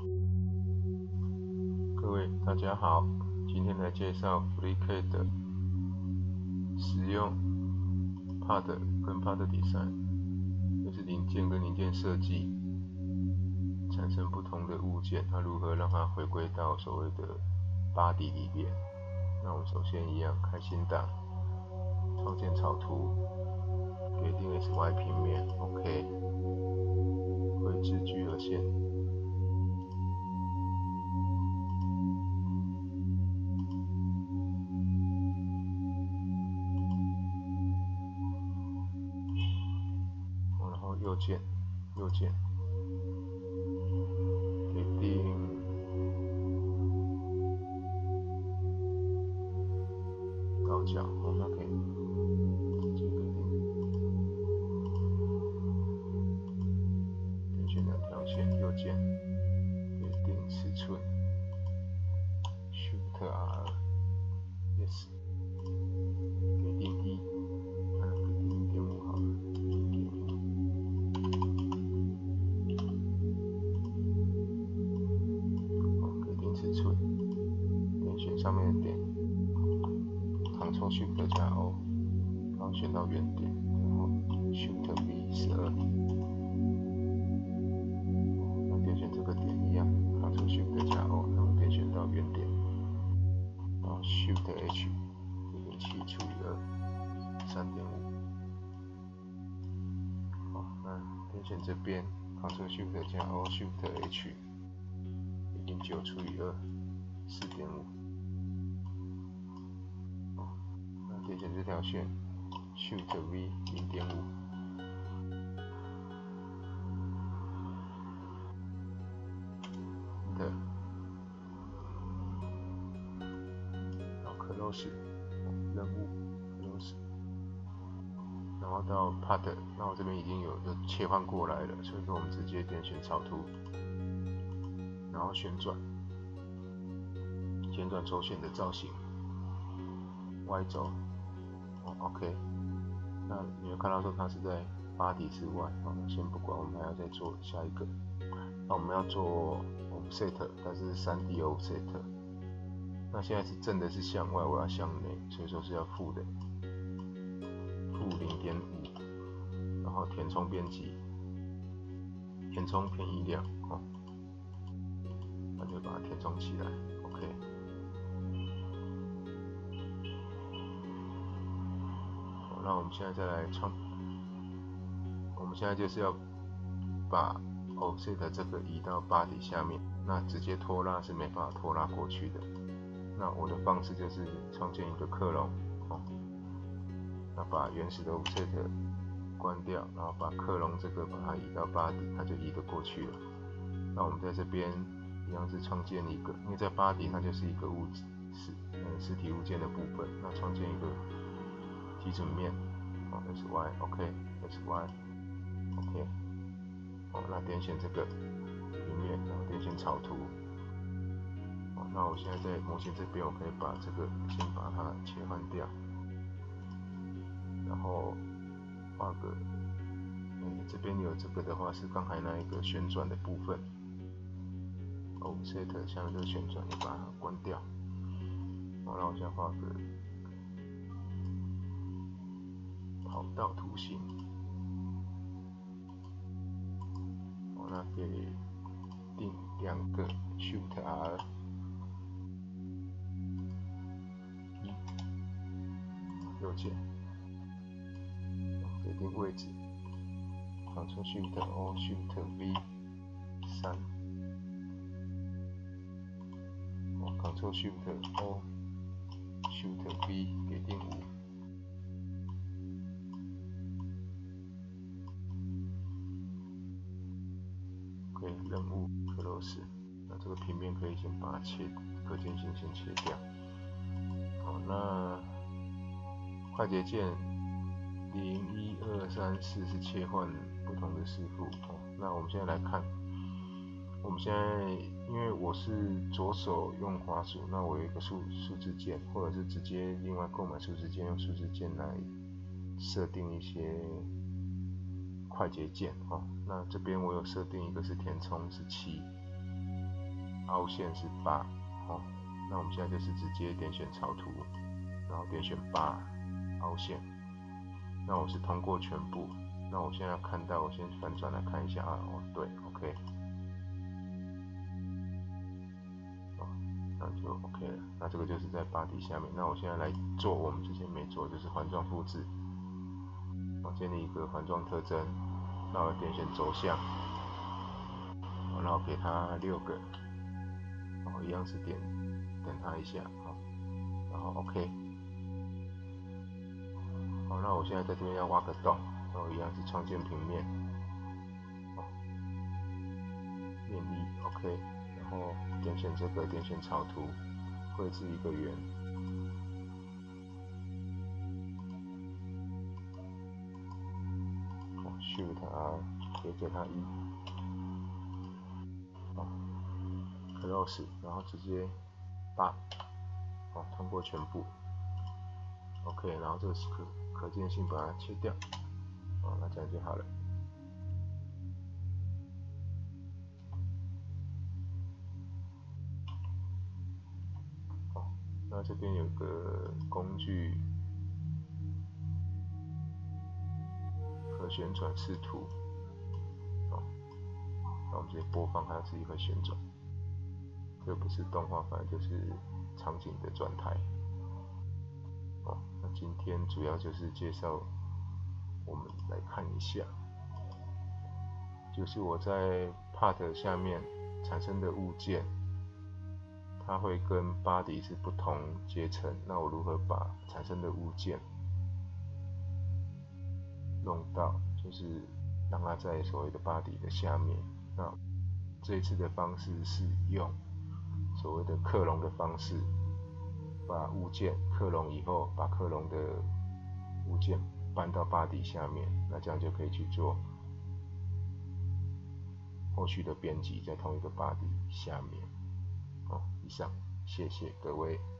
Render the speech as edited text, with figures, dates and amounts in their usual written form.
各位大家好，今天来介绍 FreeCAD 的使用 Part 跟 Part Design， 就是零件跟零件设计产生不同的物件，它如何让它回归到所谓的 Body 里面。那我们首先一样开新档，创建草图，给定 SY 平面 ，OK， 绘制聚合线。然后右键给定高角，那可以直接给定，点选两条线，右键给定尺寸 ，Shift R Yes， 给定1，给定 1.5 好了，1.5。给定尺寸，点选上面的点 ，Ctrl Shift 加 O， 然后选到原点，然后 Shift V 12，那点选这个点一样 ，Ctrl Shift 加 O， 然后点选到原点，然后 Shift H 1.7除以2 3.5， 好，那点选这边 Ctrl Shift 加 O Shift H 1.9除以2 4.5， 那点选这条线 Shift V 0.5， Enter， 然后 Close 任务 Close， 然后到 Part， 那我这边已经有切换过来了，所以说我们直接点选草图，然后旋转周线的造型 Y 轴，OK， 那你会看到说它是在body之外，那先不管，我们还要再做下一个。那我们要做 offset， 但是 3D offset。那现在是正的是向外，我要向内，所以说是要负的，负 0.5， 然后填充编辑，填充便宜量那就把它填充起来 ，OK。那我们现在再来我们现在就是要把 offset 这个移到 body 下面，那直接拖拉是没办法拖拉过去的。那我的方式就是创建一个克隆，那把原始的 offset 关掉，然后把克隆这个把它移到 body， 它就移得过去了。那我们在这边一样是创建一个，因为在 body 它就是一个实体物件的部分，那创建一个基准面，SY OK SY OK， 那点选这个平面，然后点选草图，那我现在在模型这边，我可以把这个先把它切换掉，然后画个，这边有这个的话是刚才那一个旋转的部分，offset 下面这个旋转也把它关掉，好，那我现在画个跑道图形，那给定2个 Shift R 右键，给定位置 ，Ctrl Shift O Shift V 3， Ctrl Shift O Shift V 给定5。任务 Close， 那这个平面可以先把它可见性先切掉。好，那快捷键0、1、2、3、4是切换不同的视符。那我们现在来看，我们现在因为我是左手用滑鼠，那我有一个数字键，或者是直接另外购买数字键，用数字键来设定一些快捷键那这边我有设定一个是填充是7， 凹陷是8，哦，那我们现在就是直接点选草图，然后点选8凹陷，那我是通过全部。那我现在看到，我先反转来看一下啊，哦对 ，OK， 哦，那就 OK 了。那这个就是在巴底下面。那我现在来做我们之前没做，就是环状复制。我建立一个环状特征，那我点选轴向，然后给它6个，然后一样是等它一下，好，然后 OK， 好，那我现在在这边要挖个洞，然后一样是创建平面，面力 OK， 然后点选这个，点选草图，绘制一个圆，Shift R 可以给它1，好 ，Close， 然后直接8，好，通过全部 ，OK， 然后这个可见性把它切掉，好，那这样就好了。好，那这边有个工具可旋转视图，好，那我们直接播放，它自己会旋转。这不是动画，反正就是场景的转台。哦，那今天主要就是介绍，我们来看一下，就是我在 Part 下面产生的物件，它会跟 Body 是不同阶层。那我如何把产生的物件弄到，就是让它在所谓的 Body 的下面？那这一次的方式是用所谓的克隆的方式，把物件克隆以后，把克隆的物件搬到body下面，那这样就可以去做后续的编辑，在同一个body下面。以上，谢谢各位。